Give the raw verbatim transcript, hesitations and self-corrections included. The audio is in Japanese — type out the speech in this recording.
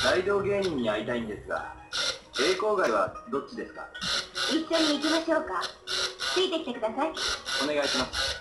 大道芸人に会いたいんですが、栄光街はどっちですか？ 一緒に行きましょうか。ついてきてください。 お願いします。